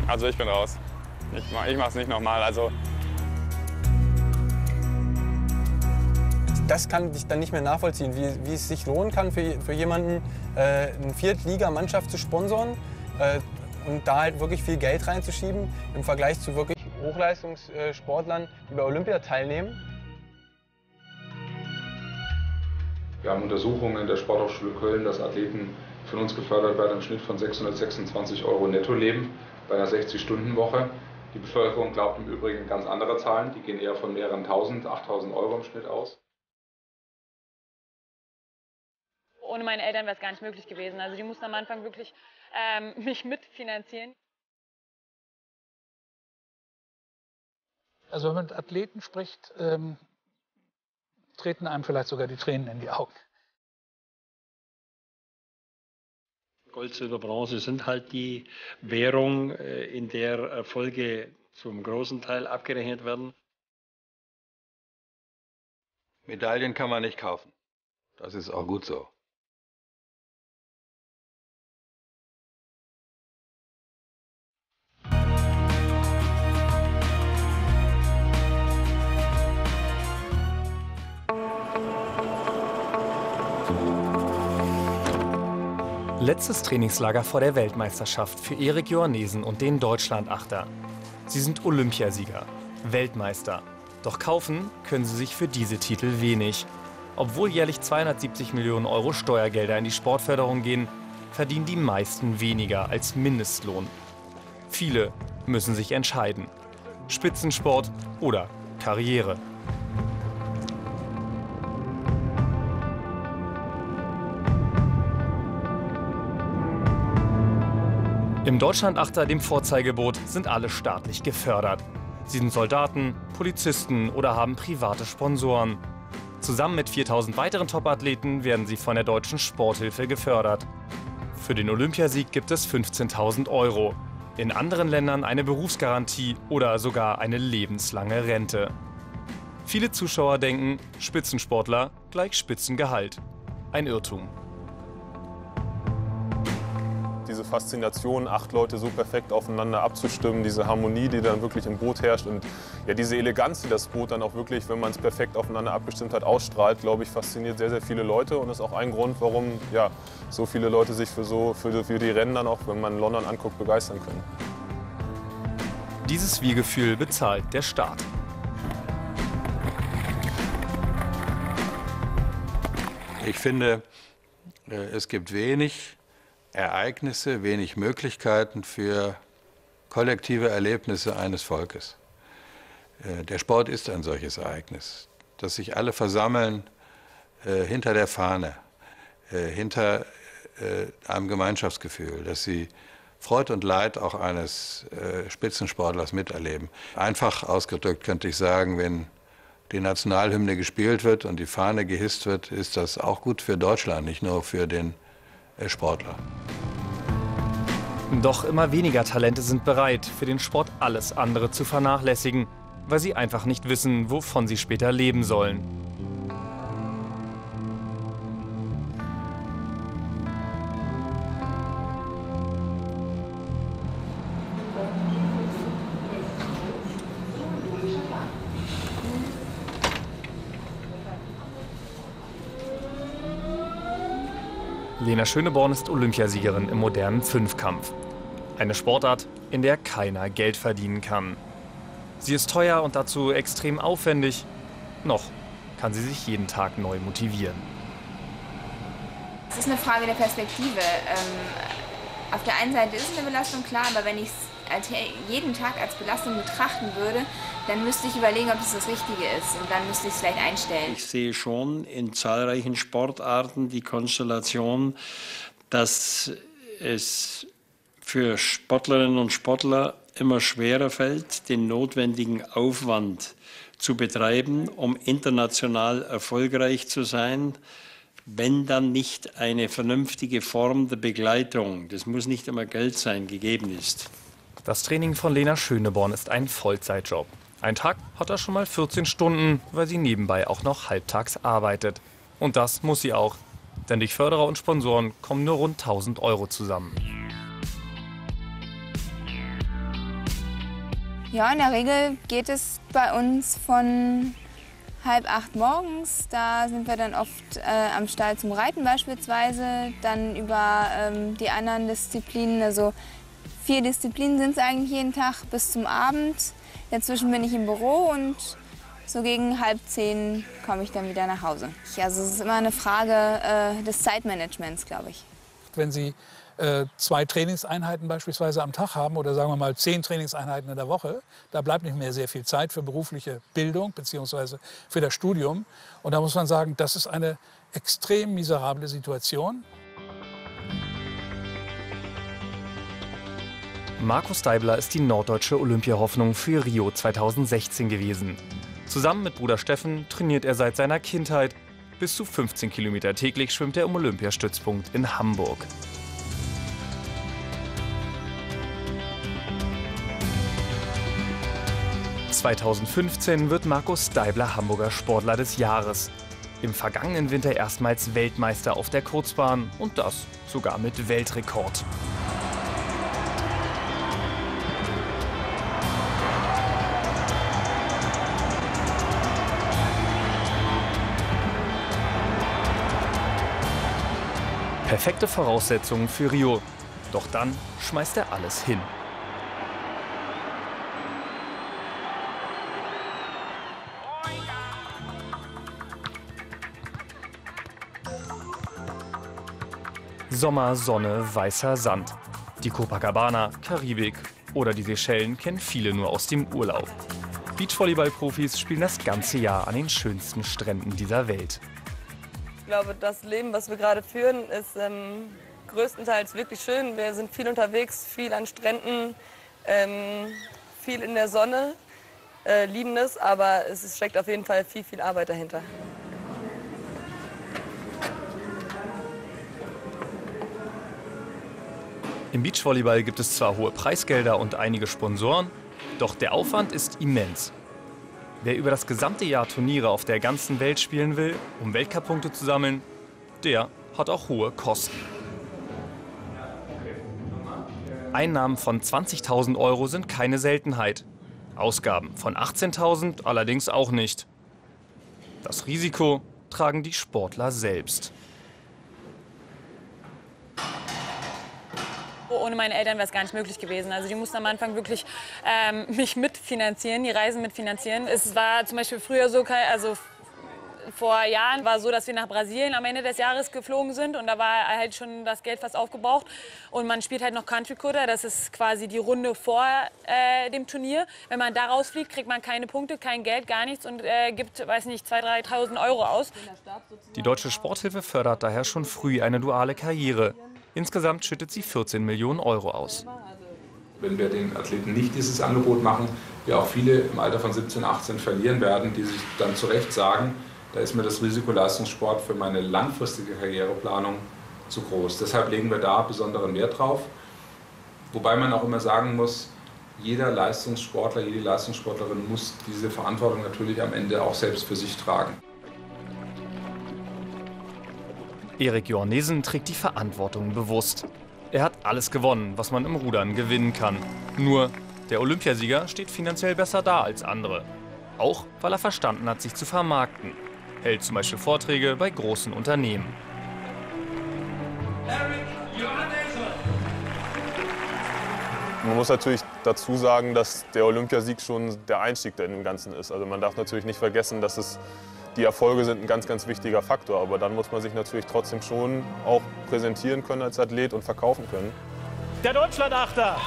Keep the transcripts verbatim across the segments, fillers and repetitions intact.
Also ich bin raus. Ich, ich mache es nicht nochmal. Also das kann ich dann nicht mehr nachvollziehen, wie, wie es sich lohnen kann, für, für jemanden äh, eine Viertligamannschaft zu sponsoren äh, und da halt wirklich viel Geld reinzuschieben im Vergleich zu wirklich Hochleistungssportlern, die bei Olympia teilnehmen. Wir haben Untersuchungen in der Sporthochschule Köln, dass Athleten von uns gefördert werden im Schnitt von sechshundertsechsundzwanzig Euro netto leben bei einer sechzig-Stunden-Woche. Die Bevölkerung glaubt im Übrigen ganz andere Zahlen, die gehen eher von mehreren tausend, achttausend Euro im Schnitt aus. Ohne meine Eltern wäre es gar nicht möglich gewesen. Also die mussten am Anfang wirklich ähm, mich mitfinanzieren. Also wenn man mit Athleten spricht, ähm, treten einem vielleicht sogar die Tränen in die Augen. Gold, Silber, Bronze sind halt die Währung, in der Erfolge zum großen Teil abgerechnet werden. Medaillen kann man nicht kaufen. Das ist auch gut so. Letztes Trainingslager vor der Weltmeisterschaft für Erik Johannesen und den Deutschlandachter. Sie sind Olympiasieger, Weltmeister. Doch kaufen können sie sich für diese Titel wenig. Obwohl jährlich zweihundertsiebzig Millionen Euro Steuergelder in die Sportförderung gehen, verdienen die meisten weniger als Mindestlohn. Viele müssen sich entscheiden: Spitzensport oder Karriere. Im Deutschlandachter, dem Vorzeigeboot, sind alle staatlich gefördert. Sie sind Soldaten, Polizisten oder haben private Sponsoren. Zusammen mit viertausend weiteren Topathleten werden sie von der Deutschen Sporthilfe gefördert. Für den Olympiasieg gibt es fünfzehntausend Euro. In anderen Ländern eine Berufsgarantie oder sogar eine lebenslange Rente. Viele Zuschauer denken, Spitzensportler gleich Spitzengehalt. Ein Irrtum. Diese Faszination, acht Leute so perfekt aufeinander abzustimmen, diese Harmonie, die dann wirklich im Boot herrscht und ja, diese Eleganz, die das Boot dann auch wirklich, wenn man es perfekt aufeinander abgestimmt hat, ausstrahlt, glaube ich, fasziniert sehr, sehr viele Leute und ist auch ein Grund, warum ja, so viele Leute sich für, so, für, für die Rennen dann auch, wenn man London anguckt, begeistern können. Dieses Wir-Gefühl bezahlt der Staat. Ich finde, es gibt wenig Ereignisse, wenig Möglichkeiten für kollektive Erlebnisse eines Volkes. Der Sport ist ein solches Ereignis, dass sich alle versammeln äh, hinter der Fahne, äh, hinter äh, einem Gemeinschaftsgefühl, dass sie Freud und Leid auch eines äh, Spitzensportlers miterleben. Einfach ausgedrückt könnte ich sagen, wenn die Nationalhymne gespielt wird und die Fahne gehisst wird, ist das auch gut für Deutschland, nicht nur für den Sportler. Doch immer weniger Talente sind bereit, für den Sport alles andere zu vernachlässigen, weil sie einfach nicht wissen, wovon sie später leben sollen. Lena Schöneborn ist Olympiasiegerin im modernen Fünfkampf. Eine Sportart, in der keiner Geld verdienen kann. Sie ist teuer und dazu extrem aufwendig. Noch kann sie sich jeden Tag neu motivieren. Es ist eine Frage der Perspektive. Ähm, auf der einen Seite ist es eine Belastung, klar, aber wenn ich es jeden Tag als Belastung betrachten würde, dann müsste ich überlegen, ob das das Richtige ist und dann müsste ich es vielleicht einstellen. Ich sehe schon in zahlreichen Sportarten die Konstellation, dass es für Sportlerinnen und Sportler immer schwerer fällt, den notwendigen Aufwand zu betreiben, um international erfolgreich zu sein, wenn dann nicht eine vernünftige Form der Begleitung, das muss nicht immer Geld sein, gegeben ist. Das Training von Lena Schöneborn ist ein Vollzeitjob. Ein Tag hat er schon mal vierzehn Stunden, weil sie nebenbei auch noch halbtags arbeitet. Und das muss sie auch, denn durch Förderer und Sponsoren kommen nur rund tausend Euro zusammen. Ja, in der Regel geht es bei uns von halb acht morgens. Da sind wir dann oft äh, am Stall zum Reiten beispielsweise. Dann über ähm, die anderen Disziplinen, also vier Disziplinen sind es eigentlich jeden Tag bis zum Abend. Dazwischen bin ich im Büro und so gegen halb zehn komme ich dann wieder nach Hause. Also es ist immer eine Frage äh, des Zeitmanagements, glaube ich. Wenn Sie äh, zwei Trainingseinheiten beispielsweise am Tag haben oder sagen wir mal zehn Trainingseinheiten in der Woche, da bleibt nicht mehr sehr viel Zeit für berufliche Bildung bzw. für das Studium. Und da muss man sagen, das ist eine extrem miserable Situation. Markus Deibler ist die norddeutsche Olympiahoffnung für Rio zweitausendsechzehn gewesen. Zusammen mit Bruder Steffen trainiert er seit seiner Kindheit. Bis zu fünfzehn Kilometer täglich schwimmt er im Olympiastützpunkt in Hamburg. zweitausendfünfzehn wird Markus Deibler Hamburger Sportler des Jahres. Im vergangenen Winter erstmals Weltmeister auf der Kurzbahn und das sogar mit Weltrekord. Perfekte Voraussetzungen für Rio. Doch dann schmeißt er alles hin. Sommer, Sonne, weißer Sand. Die Copacabana, Karibik oder die Seychellen kennen viele nur aus dem Urlaub. Beachvolleyball-Profis spielen das ganze Jahr an den schönsten Stränden dieser Welt. Ich glaube, das Leben, was wir gerade führen, ist ähm, größtenteils wirklich schön. Wir sind viel unterwegs, viel an Stränden, ähm, viel in der Sonne, äh, lieben es, aber es steckt auf jeden Fall viel, viel Arbeit dahinter. Im Beachvolleyball gibt es zwar hohe Preisgelder und einige Sponsoren, doch der Aufwand ist immens. Wer über das gesamte Jahr Turniere auf der ganzen Welt spielen will, um Weltcup-Punkte zu sammeln, der hat auch hohe Kosten. Einnahmen von zwanzigtausend Euro sind keine Seltenheit. Ausgaben von achtzehntausend allerdings auch nicht. Das Risiko tragen die Sportler selbst. Ohne meine Eltern wäre es gar nicht möglich gewesen. Also die mussten am Anfang wirklich ähm, mich mitfinanzieren, die Reisen mitfinanzieren. Es war zum Beispiel früher so, also vor Jahren war es so, dass wir nach Brasilien am Ende des Jahres geflogen sind und da war halt schon das Geld fast aufgebraucht und man spielt halt noch Country Quota, das ist quasi die Runde vor äh, dem Turnier. Wenn man da rausfliegt, kriegt man keine Punkte, kein Geld, gar nichts und äh, gibt, weiß nicht, zweitausend, dreitausend Euro aus. Die Deutsche Sporthilfe fördert daher schon früh eine duale Karriere. Insgesamt schüttet sie vierzehn Millionen Euro aus. Wenn wir den Athleten nicht dieses Angebot machen, wir auch viele im Alter von siebzehn, achtzehn verlieren werden, die sich dann zu Recht sagen, da ist mir das Risiko Leistungssport für meine langfristige Karriereplanung zu groß. Deshalb legen wir da besonderen Wert drauf. Wobei man auch immer sagen muss, jeder Leistungssportler, jede Leistungssportlerin muss diese Verantwortung natürlich am Ende auch selbst für sich tragen. Erik Jornesen trägt die Verantwortung bewusst. Er hat alles gewonnen, was man im Rudern gewinnen kann. Nur, der Olympiasieger steht finanziell besser da als andere. Auch, weil er verstanden hat, sich zu vermarkten. Hält zum Beispiel Vorträge bei großen Unternehmen. Man muss natürlich dazu sagen, dass der Olympiasieg schon der Einstieg in dem Ganzen ist. Also man darf natürlich nicht vergessen, dass es die Erfolge sind ein ganz, ganz wichtiger Faktor. Aber dann muss man sich natürlich trotzdem schon auch präsentieren können als Athlet und verkaufen können. Der Deutschlandachter! Ja!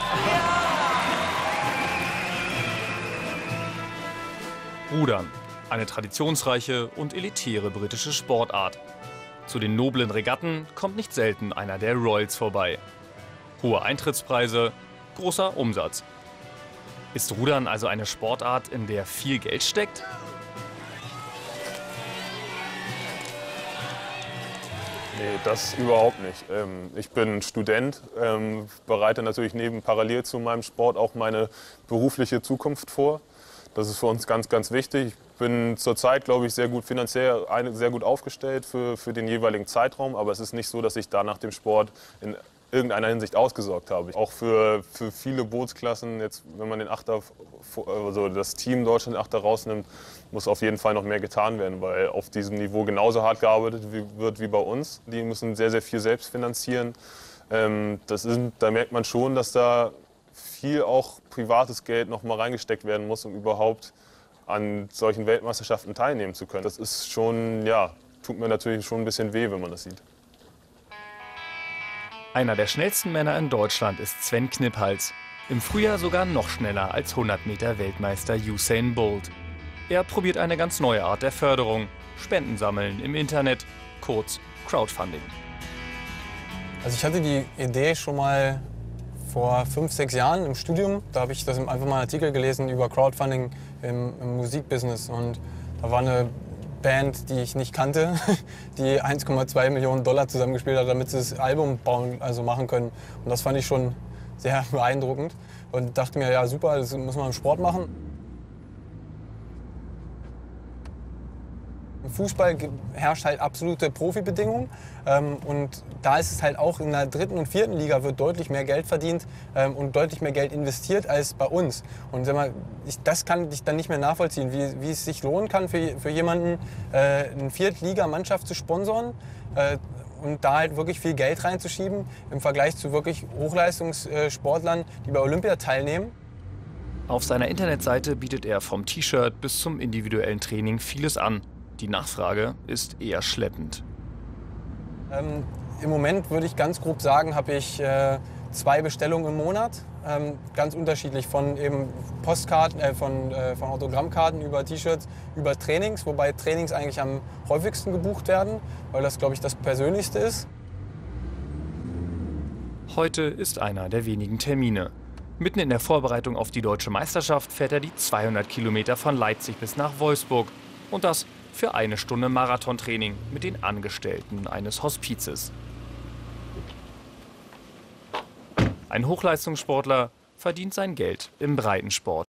Rudern. Eine traditionsreiche und elitäre britische Sportart. Zu den noblen Regatten kommt nicht selten einer der Royals vorbei. Hohe Eintrittspreise, großer Umsatz. Ist Rudern also eine Sportart, in der viel Geld steckt? Nee, das überhaupt nicht. Ich bin Student, bereite natürlich neben parallel zu meinem Sport auch meine berufliche Zukunft vor. Das ist für uns ganz, ganz wichtig. Ich bin zurzeit, glaube ich, sehr gut finanziell sehr gut aufgestellt für, für den jeweiligen Zeitraum. Aber es ist nicht so, dass ich da nach dem Sport in irgendeiner Hinsicht ausgesorgt habe. Auch für, für viele Bootsklassen, jetzt, wenn man den Achter, also das Team Deutschland Achter rausnimmt, muss auf jeden Fall noch mehr getan werden, weil auf diesem Niveau genauso hart gearbeitet wird wie bei uns. Die müssen sehr, sehr viel selbst finanzieren. Ähm, das ist, da merkt man schon, dass da viel auch privates Geld noch mal reingesteckt werden muss, um überhaupt an solchen Weltmeisterschaften teilnehmen zu können. Das ist schon, ja, tut mir natürlich schon ein bisschen weh, wenn man das sieht. Einer der schnellsten Männer in Deutschland ist Sven Kniphals. Im Frühjahr sogar noch schneller als hundert Meter Weltmeister Usain Bolt. Er probiert eine ganz neue Art der Förderung. Spenden sammeln im Internet, kurz Crowdfunding. Also ich hatte die Idee schon mal vor fünf, sechs Jahren im Studium. Da habe ich das einfach mal einen Artikel gelesen über Crowdfunding im, im Musikbusiness. Und da war eine Band, die ich nicht kannte, die eins Komma zwei Millionen Dollar zusammengespielt hat, damit sie das Album bauen, also machen können. Und das fand ich schon sehr beeindruckend und dachte mir, ja super, das muss man im Sport machen. Im Fußball herrscht halt absolute Profibedingungen ähm, und da ist es halt auch in der dritten und vierten Liga wird deutlich mehr Geld verdient ähm, und deutlich mehr Geld investiert als bei uns. Und sag mal, ich, das kann ich dann nicht mehr nachvollziehen, wie, wie es sich lohnen kann für, für jemanden, äh, eine Viertliga-Mannschaft zu sponsoren äh, und da halt wirklich viel Geld reinzuschieben im Vergleich zu wirklich Hochleistungssportlern, die bei Olympia teilnehmen. Auf seiner Internetseite bietet er vom T-Shirt bis zum individuellen Training vieles an. Die Nachfrage ist eher schleppend. Ähm, Im Moment würde ich ganz grob sagen, habe ich äh, zwei Bestellungen im Monat. Ähm, ganz unterschiedlich von eben Postkarten, äh, von, äh, von Autogrammkarten über T-Shirts, über Trainings, wobei Trainings eigentlich am häufigsten gebucht werden, weil das, glaube ich, das Persönlichste ist. Heute ist einer der wenigen Termine. Mitten in der Vorbereitung auf die Deutsche Meisterschaft fährt er die zweihundert Kilometer von Leipzig bis nach Wolfsburg. Und das für eine Stunde Marathontraining mit den Angestellten eines Hospizes. Ein Hochleistungssportler verdient sein Geld im Breitensport.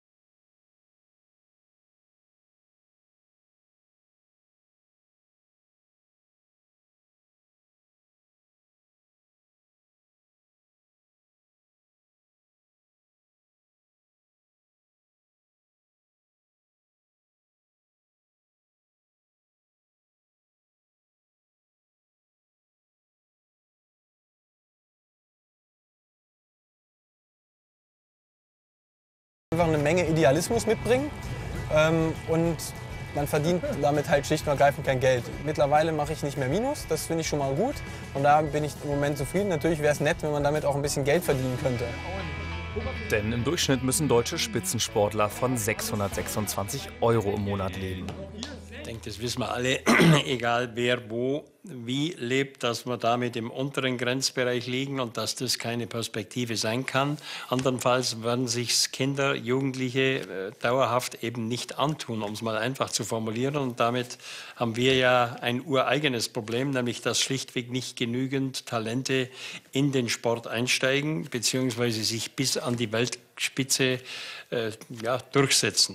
Einfach eine Menge Idealismus mitbringen ähm, und man verdient damit halt schlicht und ergreifend kein Geld. Mittlerweile mache ich nicht mehr Minus, das finde ich schon mal gut und da bin ich im Moment zufrieden. Natürlich wäre es nett, wenn man damit auch ein bisschen Geld verdienen könnte. Denn im Durchschnitt müssen deutsche Spitzensportler von sechshundertsechsundzwanzig Euro im Monat leben. Ich denke, das wissen wir alle, egal wer wo, wie lebt, dass wir damit im unteren Grenzbereich liegen und dass das keine Perspektive sein kann. Andernfalls werden sich Kinder, Jugendliche äh, dauerhaft eben nicht antun, um es mal einfach zu formulieren. Und damit haben wir ja ein ureigenes Problem, nämlich dass schlichtweg nicht genügend Talente in den Sport einsteigen, beziehungsweise sich bis an die Weltspitze äh, ja, durchsetzen.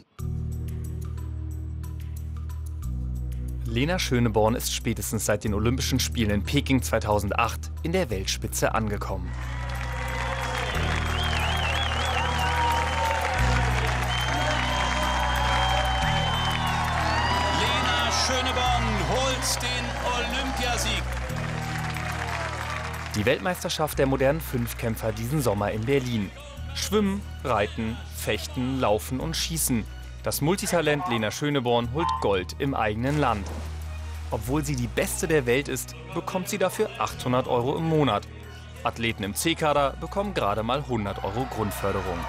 Lena Schöneborn ist spätestens seit den Olympischen Spielen in Peking zweitausendacht in der Weltspitze angekommen. Lena Schöneborn holt den Olympiasieg. Die Weltmeisterschaft der modernen Fünfkämpfer diesen Sommer in Berlin. Schwimmen, Reiten, Fechten, Laufen und Schießen. Das Multitalent Lena Schöneborn holt Gold im eigenen Land. Obwohl sie die Beste der Welt ist, bekommt sie dafür achthundert Euro im Monat. Athleten im C-Kader bekommen gerade mal hundert Euro Grundförderung.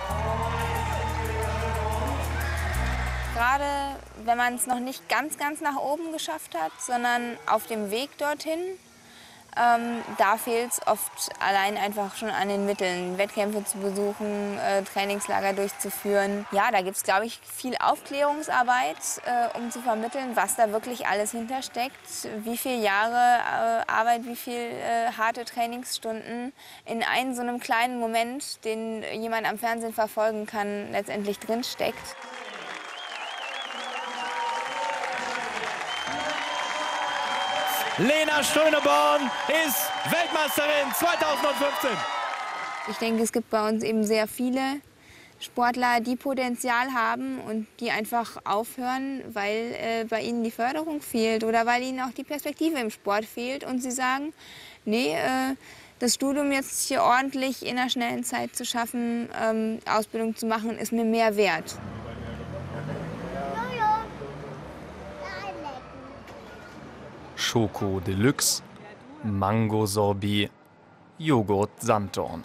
Gerade wenn man es noch nicht ganz, ganz nach oben geschafft hat, sondern auf dem Weg dorthin, Ähm, da fehlt es oft allein einfach schon an den Mitteln, Wettkämpfe zu besuchen, äh, Trainingslager durchzuführen. Ja, da gibt es, glaube ich, viel Aufklärungsarbeit, äh, um zu vermitteln, was da wirklich alles hintersteckt, wie viele Jahre äh, Arbeit, wie viele äh, harte Trainingsstunden in einem so einem kleinen Moment, den jemand am Fernsehen verfolgen kann, letztendlich drinsteckt. Lena Schöneborn ist Weltmeisterin zweitausendfünfzehn. Ich denke, es gibt bei uns eben sehr viele Sportler, die Potenzial haben und die einfach aufhören, weil äh, bei ihnen die Förderung fehlt oder weil ihnen auch die Perspektive im Sport fehlt und sie sagen, nee, äh, das Studium jetzt hier ordentlich in einer schnellen Zeit zu schaffen, ähm, Ausbildung zu machen, ist mir mehr wert. Schoko Deluxe, Mango Sorbet, Joghurt Sanddorn.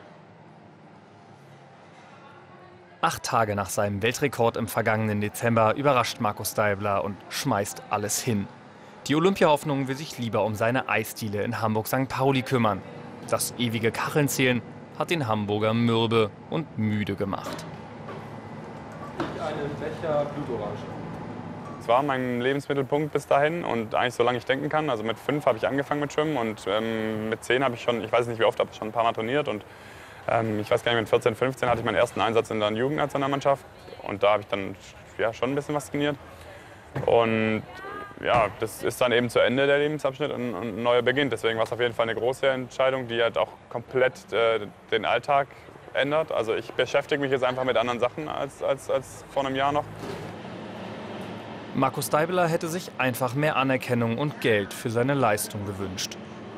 Acht Tage nach seinem Weltrekord im vergangenen Dezember überrascht Markus Daibler und schmeißt alles hin. Die Olympiahoffnung will sich lieber um seine Eisdiele in Hamburg-Sankt Pauli kümmern. Das ewige Kachelnzählen hat den Hamburger mürbe und müde gemacht. Einen Becher Blutorange. Es war mein Lebensmittelpunkt bis dahin und eigentlich solange ich denken kann. Also mit fünf habe ich angefangen mit Schwimmen und ähm, mit zehn habe ich schon, ich weiß nicht wie oft, aber schon ein paar Mal trainiert. Und ähm, ich weiß gar nicht, mit vierzehn, fünfzehn hatte ich meinen ersten Einsatz in der Jugendnationalmannschaft und da habe ich dann ja, schon ein bisschen was trainiert. Und ja, das ist dann eben zu Ende der Lebensabschnitt und ein neuer beginnt. Deswegen war es auf jeden Fall eine große Entscheidung, die halt auch komplett äh, den Alltag ändert. Also ich beschäftige mich jetzt einfach mit anderen Sachen als, als, als vor einem Jahr noch. Markus Daibler hätte sich einfach mehr Anerkennung und Geld für seine Leistung gewünscht.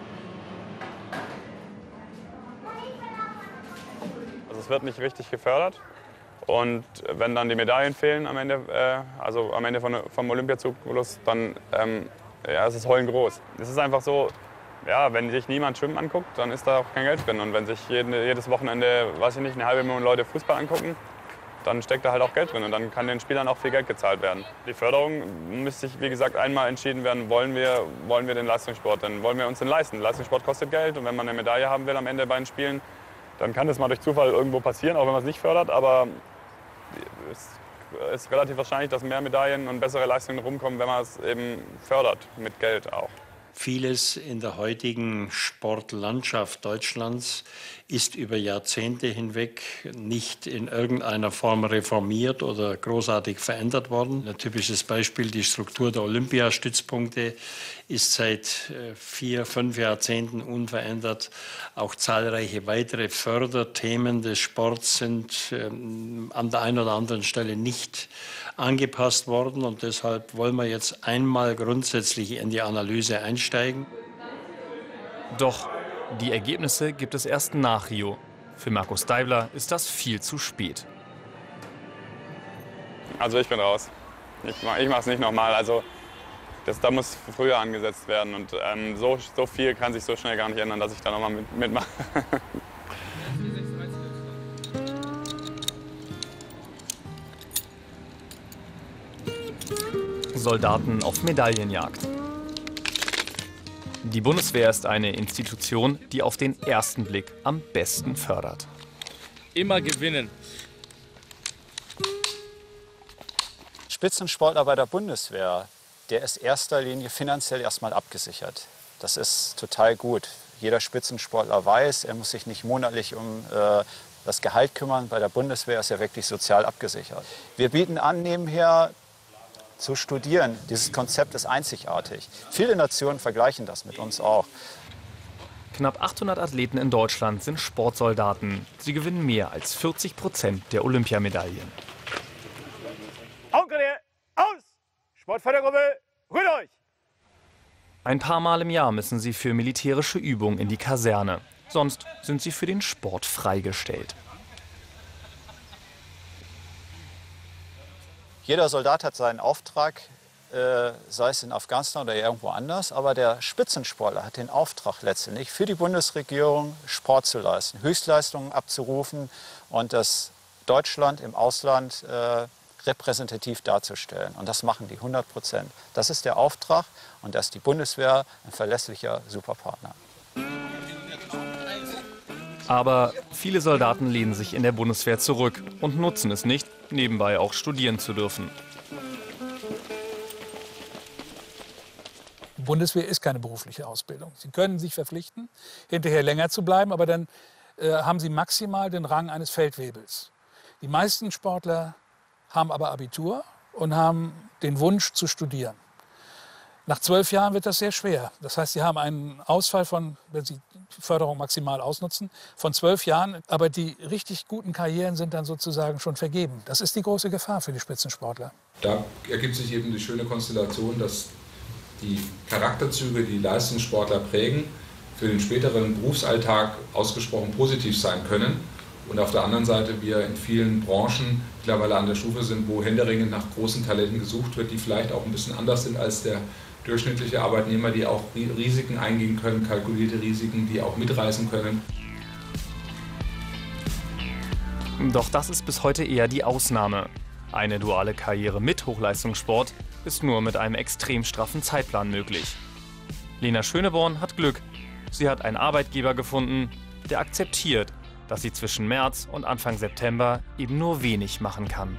Also es wird nicht richtig gefördert. Und wenn dann die Medaillen fehlen am Ende, äh, also am Ende von, vom Olympiazyklus, dann ähm, ja, ist es heulen groß. Es ist einfach so, ja, wenn sich niemand Schwimmen anguckt, dann ist da auch kein Geld drin. Und wenn sich jeden, jedes Wochenende, weiß ich nicht, eine halbe Million Leute Fußball angucken, dann steckt da halt auch Geld drin und dann kann den Spielern auch viel Geld gezahlt werden. Die Förderung müsste sich, wie gesagt, einmal entschieden werden, wollen wir, wollen wir den Leistungssport, denn wollen wir uns den leisten. Leistungssport kostet Geld und wenn man eine Medaille haben will am Ende bei den Spielen, dann kann das mal durch Zufall irgendwo passieren, auch wenn man es nicht fördert, aber es ist relativ wahrscheinlich, dass mehr Medaillen und bessere Leistungen rumkommen, wenn man es eben fördert, mit Geld auch. Vieles in der heutigen Sportlandschaft Deutschlands ist über Jahrzehnte hinweg nicht in irgendeiner Form reformiert oder großartig verändert worden. Ein typisches Beispiel, die Struktur der Olympiastützpunkte ist seit vier, fünf Jahrzehnten unverändert. Auch zahlreiche weitere Förderthemen des Sports sind ähm, an der einen oder anderen Stelle nicht angepasst worden. Und deshalb wollen wir jetzt einmal grundsätzlich in die Analyse einsteigen. Doch die Ergebnisse gibt es erst nach Rio. Für Markus Daibler ist das viel zu spät. Also ich bin raus. Ich, ich mache es nicht nochmal. Also das, da muss früher angesetzt werden. Und ähm, so, so viel kann sich so schnell gar nicht ändern, dass ich da nochmal mit, mitmache. Soldaten auf Medaillenjagd. Die Bundeswehr ist eine Institution, die auf den ersten Blick am besten fördert. Immer gewinnen. Spitzensportler bei der Bundeswehr, der ist in erster Linie finanziell erstmal abgesichert. Das ist total gut. Jeder Spitzensportler weiß, er muss sich nicht monatlich um äh, das Gehalt kümmern. Bei der Bundeswehr ist er wirklich sozial abgesichert. Wir bieten an, nebenher zu studieren. Dieses Konzept ist einzigartig. Viele Nationen vergleichen das mit uns auch. Knapp achthundert Athleten in Deutschland sind Sportsoldaten. Sie gewinnen mehr als vierzig Prozent der Olympiamedaillen. Augenkontrolle, aus! Sportfördergruppe, rührt euch! Ein paar Mal im Jahr müssen sie für militärische Übungen in die Kaserne. Sonst sind sie für den Sport freigestellt. Jeder Soldat hat seinen Auftrag, äh, sei es in Afghanistan oder irgendwo anders. Aber der Spitzensportler hat den Auftrag letztendlich für die Bundesregierung Sport zu leisten, Höchstleistungen abzurufen und das Deutschland im Ausland äh, repräsentativ darzustellen. Und das machen die hundert Prozent. Das ist der Auftrag und da ist die Bundeswehr ein verlässlicher Superpartner. Aber viele Soldaten lehnen sich in der Bundeswehr zurück und nutzen es nicht, nebenbei auch studieren zu dürfen. Die Bundeswehr ist keine berufliche Ausbildung. Sie können sich verpflichten, hinterher länger zu bleiben, aber dann äh, haben Sie maximal den Rang eines Feldwebels. Die meisten Sportler haben aber Abitur und haben den Wunsch zu studieren. Nach zwölf Jahren wird das sehr schwer. Das heißt, Sie haben einen Ausfall von, wenn Sie die Förderung maximal ausnutzen, von zwölf Jahren. Aber die richtig guten Karrieren sind dann sozusagen schon vergeben. Das ist die große Gefahr für die Spitzensportler. Da ergibt sich eben die schöne Konstellation, dass die Charakterzüge, die Leistungssportler prägen, für den späteren Berufsalltag ausgesprochen positiv sein können. Und auf der anderen Seite wir in vielen Branchen mittlerweile an der Stufe sind, wo händeringend nach großen Talenten gesucht wird, die vielleicht auch ein bisschen anders sind als der durchschnittliche Arbeitnehmer, die auch Risiken eingehen können, kalkulierte Risiken, die auch mitreißen können. Doch das ist bis heute eher die Ausnahme. Eine duale Karriere mit Hochleistungssport ist nur mit einem extrem straffen Zeitplan möglich. Lena Schöneborn hat Glück. Sie hat einen Arbeitgeber gefunden, der akzeptiert, dass sie zwischen März und Anfang September eben nur wenig machen kann.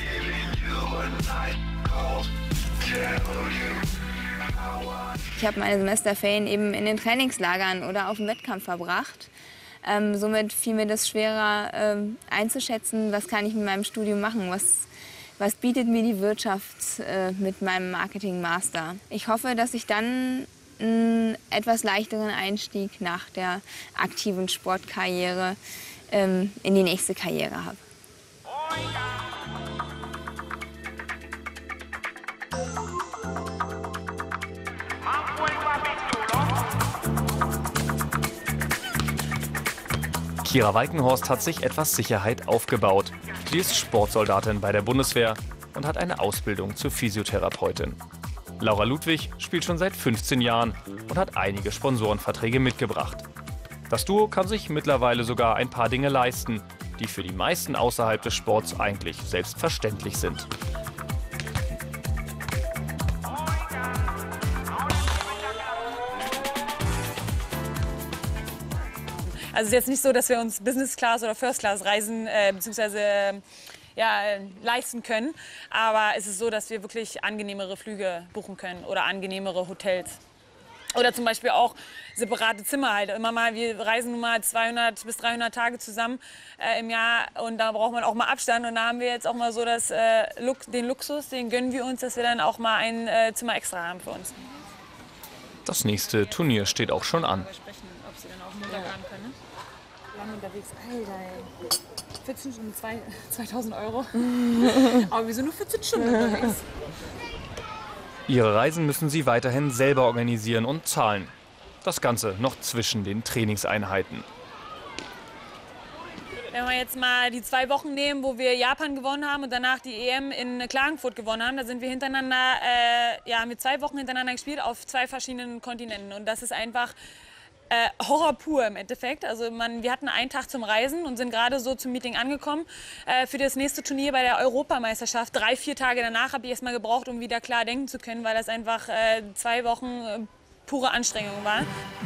Ich habe meine Semesterferien eben in den Trainingslagern oder auf dem Wettkampf verbracht. Ähm, somit fiel mir das schwerer ähm, einzuschätzen, was kann ich mit meinem Studium machen, was, was bietet mir die Wirtschaft äh, mit meinem Marketing-Master. Ich hoffe, dass ich dann einen etwas leichteren Einstieg nach der aktiven Sportkarriere ähm, in die nächste Karriere habe. Kira Walkenhorst hat sich etwas Sicherheit aufgebaut. Sie ist Sportsoldatin bei der Bundeswehr und hat eine Ausbildung zur Physiotherapeutin. Laura Ludwig spielt schon seit fünfzehn Jahren und hat einige Sponsorenverträge mitgebracht. Das Duo kann sich mittlerweile sogar ein paar Dinge leisten, die für die meisten außerhalb des Sports eigentlich selbstverständlich sind. Also es ist jetzt nicht so, dass wir uns Business Class oder First Class Reisen äh, bzw. Äh, ja, leisten können. Aber es ist so, dass wir wirklich angenehmere Flüge buchen können oder angenehmere Hotels. Oder zum Beispiel auch separate Zimmer halt. Immer mal, wir reisen nun mal zweihundert bis dreihundert Tage zusammen äh, im Jahr und da braucht man auch mal Abstand. Und da haben wir jetzt auch mal so das, äh, Lux, den Luxus, den gönnen wir uns, dass wir dann auch mal ein äh, Zimmer extra haben für uns. Das nächste Turnier steht auch schon an. Ob sie dann auch Montag haben können. Lange unterwegs, Alter. vierzehn Stunden, zweitausend Euro. Aber wir sind nur vierzehn Stunden unterwegs. Ihre Reisen müssen sie weiterhin selber organisieren und zahlen. Das Ganze noch zwischen den Trainingseinheiten. Wenn wir jetzt mal die zwei Wochen nehmen, wo wir Japan gewonnen haben und danach die E M in Klagenfurt gewonnen haben, da sind wir hintereinander, äh, ja, mit zwei Wochen hintereinander gespielt auf zwei verschiedenen Kontinenten. Und das ist einfach Äh, Horror pur im Endeffekt. Also man, wir hatten einen Tag zum Reisen und sind gerade so zum Meeting angekommen. Äh, für das nächste Turnier bei der Europameisterschaft, drei, vier Tage danach, habe ich erst mal gebraucht, um wieder klar denken zu können, weil das einfach äh, zwei Wochen äh, pure Anstrengung war.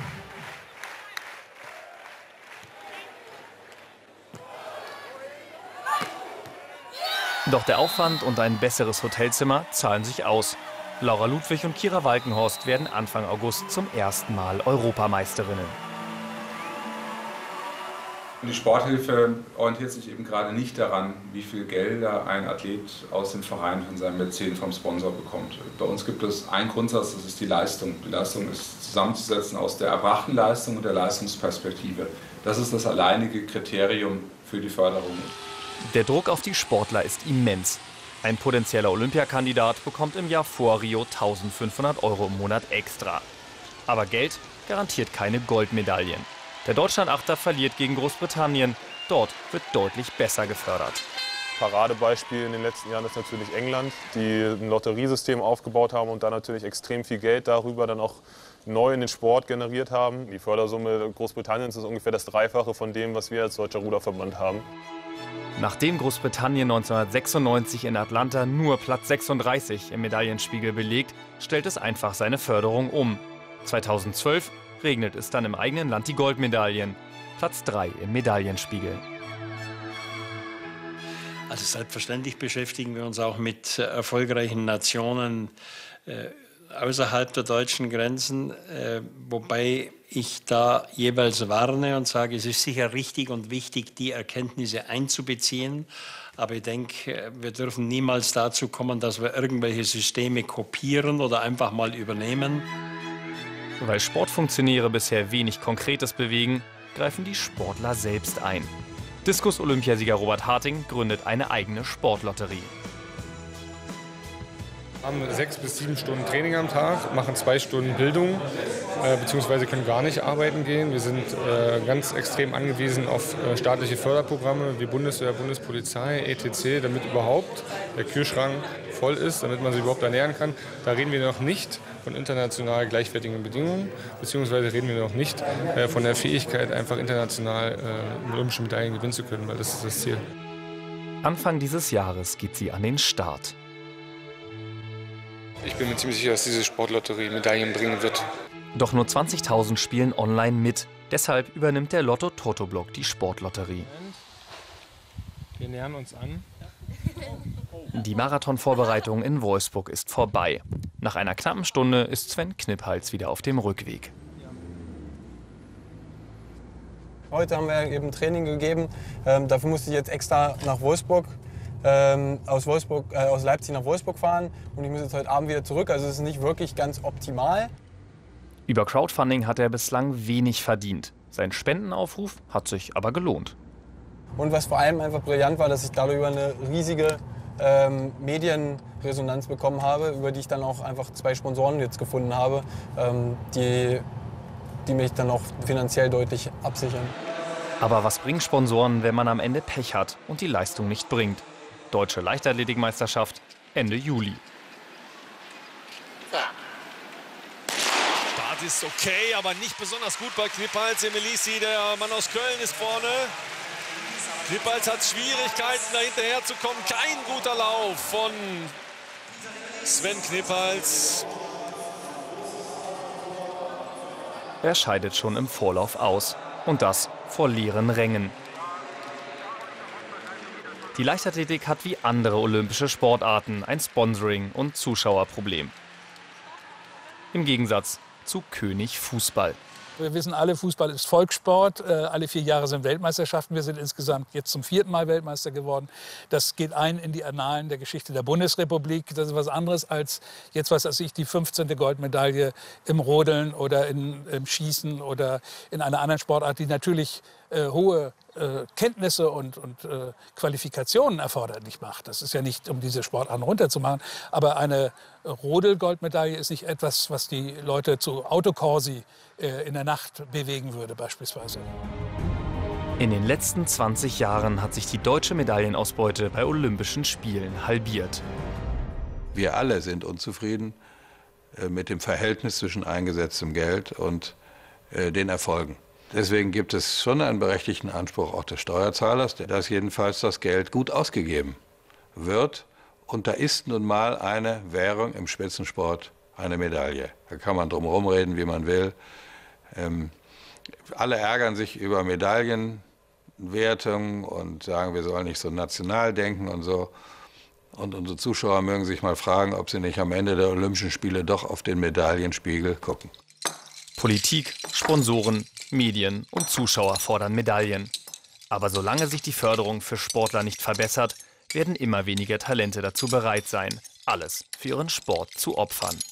Doch der Aufwand und ein besseres Hotelzimmer zahlen sich aus. Laura Ludwig und Kira Walkenhorst werden Anfang August zum ersten Mal Europameisterinnen. Die Sporthilfe orientiert sich eben gerade nicht daran, wie viel Gelder ein Athlet aus dem Verein von seinem Mäzen, vom Sponsor bekommt. Bei uns gibt es einen Grundsatz, das ist die Leistung. Die Leistung ist zusammenzusetzen aus der erbrachten Leistung und der Leistungsperspektive. Das ist das alleinige Kriterium für die Förderung. Der Druck auf die Sportler ist immens. Ein potenzieller Olympiakandidat bekommt im Jahr vor Rio eintausendfünfhundert Euro im Monat extra. Aber Geld garantiert keine Goldmedaillen. Der Deutschlandachter verliert gegen Großbritannien. Dort wird deutlich besser gefördert. Paradebeispiel in den letzten Jahren ist natürlich England, die ein Lotteriesystem aufgebaut haben und da natürlich extrem viel Geld darüber dann auch neu in den Sport generiert haben. Die Fördersumme Großbritanniens ist ungefähr das Dreifache von dem, was wir als Deutscher Ruderverband haben. Nachdem Großbritannien neunzehnhundertsechsundneunzig in Atlanta nur Platz sechsunddreißig im Medaillenspiegel belegt, stellt es einfach seine Förderung um. zweitausendzwölf regnet es dann im eigenen Land die Goldmedaillen. Platz drei im Medaillenspiegel. Also selbstverständlich beschäftigen wir uns auch mit erfolgreichen Nationen. außerhalb der deutschen Grenzen, äh, wobei ich da jeweils warne und sage, es ist sicher richtig und wichtig, die Erkenntnisse einzubeziehen. Aber ich denke, wir dürfen niemals dazu kommen, dass wir irgendwelche Systeme kopieren oder einfach mal übernehmen. Weil Sportfunktionäre bisher wenig Konkretes bewegen, greifen die Sportler selbst ein. Diskus-Olympiasieger Robert Harting gründet eine eigene Sportlotterie. Wir haben sechs bis sieben Stunden Training am Tag, machen zwei Stunden Bildung, äh, beziehungsweise können gar nicht arbeiten gehen. Wir sind äh, ganz extrem angewiesen auf äh, staatliche Förderprogramme wie Bundeswehr, Bundespolizei, et cetera, damit überhaupt der Kühlschrank voll ist, damit man sich überhaupt ernähren kann. Da reden wir noch nicht von international gleichwertigen Bedingungen, beziehungsweise reden wir noch nicht äh, von der Fähigkeit, einfach international äh, olympische Medaillen gewinnen zu können, weil das ist das Ziel. Anfang dieses Jahres geht sie an den Start. Ich bin mir ziemlich sicher, dass diese Sportlotterie Medaillen bringen wird. Doch nur zwanzigtausend spielen online mit. Deshalb übernimmt der Lotto-Toto-Block die Sportlotterie. Wir nähern uns an. Die Marathonvorbereitung in Wolfsburg ist vorbei. Nach einer knappen Stunde ist Sven Kniphals wieder auf dem Rückweg. Heute haben wir eben Training gegeben. Ähm, dafür musste ich jetzt extra nach Wolfsburg. Ähm, aus, Wolfsburg, äh, aus Leipzig nach Wolfsburg fahren und ich muss jetzt heute Abend wieder zurück. Also es ist nicht wirklich ganz optimal. Über Crowdfunding hat er bislang wenig verdient. Sein Spendenaufruf hat sich aber gelohnt. Und was vor allem einfach brillant war, dass ich darüber eine riesige ähm, Medienresonanz bekommen habe, über die ich dann auch einfach zwei Sponsoren jetzt gefunden habe, ähm, die, die mich dann auch finanziell deutlich absichern. Aber was bringen Sponsoren, wenn man am Ende Pech hat und die Leistung nicht bringt? Deutsche Leichtathletikmeisterschaft Ende Juli. Start ist okay, aber nicht besonders gut bei Kniphals. Emelisi, der Mann aus Köln, ist vorne. Kniphals hat Schwierigkeiten, da hinterher zu kommen. Kein guter Lauf von Sven Kniphals. Er scheidet schon im Vorlauf aus. Und das vor leeren Rängen. Die Leichtathletik hat wie andere olympische Sportarten ein Sponsoring- und Zuschauerproblem. Im Gegensatz zu König Fußball. Wir wissen alle, Fußball ist Volkssport. Äh, alle vier Jahre sind Weltmeisterschaften. Wir sind insgesamt jetzt zum vierten Mal Weltmeister geworden. Das geht ein in die Annalen der Geschichte der Bundesrepublik. Das ist was anderes als jetzt, was weiß ich, die fünfzehnte Goldmedaille im Rodeln oder in, im Schießen oder in einer anderen Sportart, die natürlich äh, hohe äh, Kenntnisse und, und äh, Qualifikationen erforderlich macht. Das ist ja nicht, um diese Sportarten runterzumachen. Aber eine Rodel-Goldmedaille ist nicht etwas, was die Leute zu Autokorsi äh, in der Nacht bewegen würde beispielsweise. In den letzten zwanzig Jahren hat sich die deutsche Medaillenausbeute bei Olympischen Spielen halbiert. Wir alle sind unzufrieden äh, mit dem Verhältnis zwischen eingesetztem Geld und äh, den Erfolgen. Deswegen gibt es schon einen berechtigten Anspruch auch des Steuerzahlers, dass jedenfalls das Geld gut ausgegeben wird. Und da ist nun mal eine Währung im Spitzensport, eine Medaille. Da kann man drum herum reden, wie man will. Ähm, alle ärgern sich über Medaillenwertung und sagen, wir sollen nicht so national denken und so. Und unsere Zuschauer mögen sich mal fragen, ob sie nicht am Ende der Olympischen Spiele doch auf den Medaillenspiegel gucken. Politik, Sponsoren, Medien und Zuschauer fordern Medaillen. Aber solange sich die Förderung für Sportler nicht verbessert, werden immer weniger Talente dazu bereit sein, alles für ihren Sport zu opfern.